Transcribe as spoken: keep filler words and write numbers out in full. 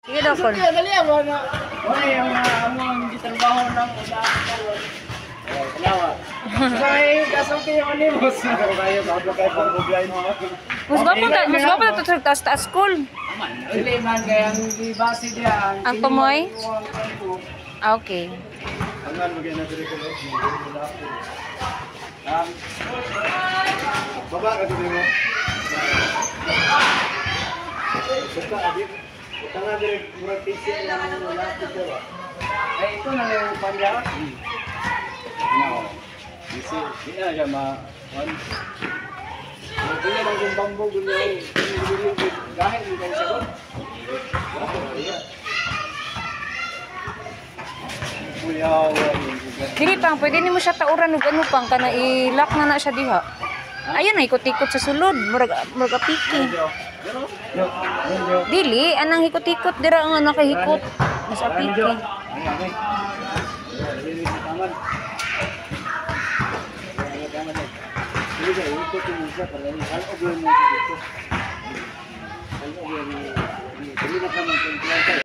Sige daw kon. Dali ako na. Oy, ang among gitrabaho ng ulan. Salamat. Say, kasulti yung animos. Kayo sa kay pag-blind mo. Mas ba pa mas ba pa to sa taas taas school. Dili man kay ang base diya. Ang tumoy? Ah, okay. Hanggan mo na dire ko. Um, baba ka dito mo. Basta abit. Tanga dire murag tisi na ano lapit ko. Ay ito na yung panja. No. Isi, hindi na siya ma... Hindi na lang yung bamboo, gulay. Gahit mo kayo sagot. Dili pang pwede nimo siya tauran og ano pang kana i-lock na na siya diha. Ayun na ikot-ikot sa sulod, murag murag apiki. Dili anang ikot-ikot dira nga nakahikot. Mas apiki. Ini ikut ini siapa? Kalau belum